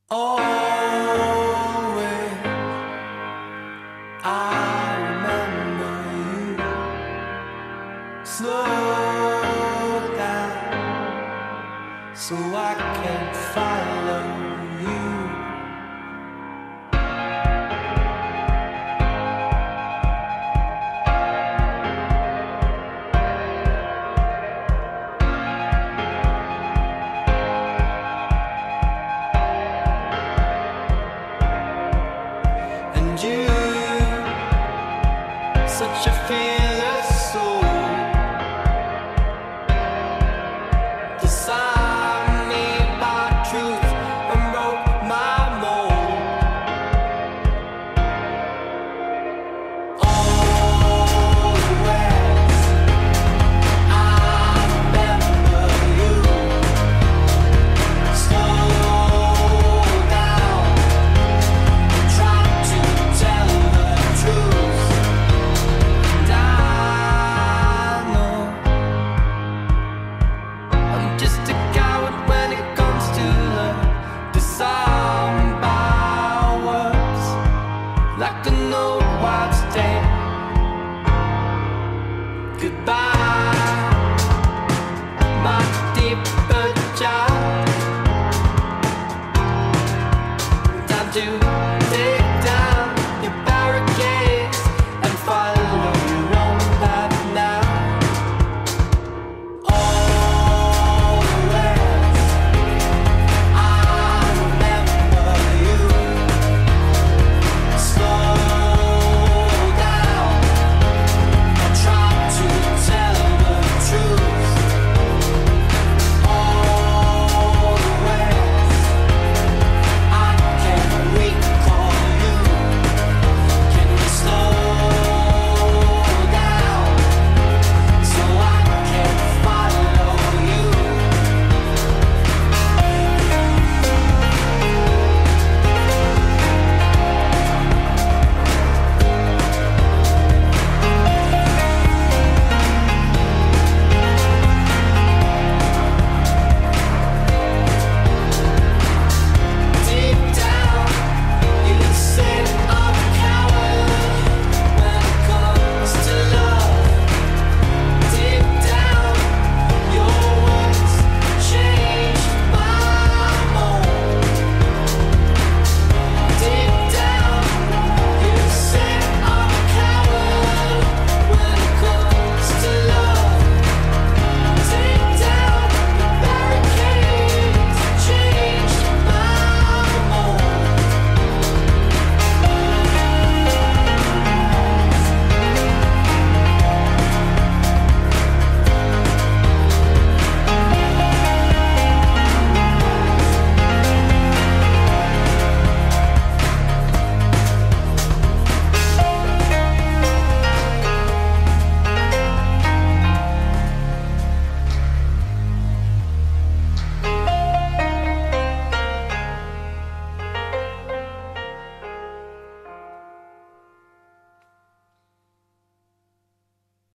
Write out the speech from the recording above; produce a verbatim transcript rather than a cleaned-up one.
Always, I remember you. Slow down, so I can follow you. And you, such a fearless soul, designed me by truth and broke my mold. Always, I remember you. Slow down, try to tell the truth, and I know I'm just a coward when it comes to love, disarmed by words like an old wives' tale. Goodbye, my deeper child. Time to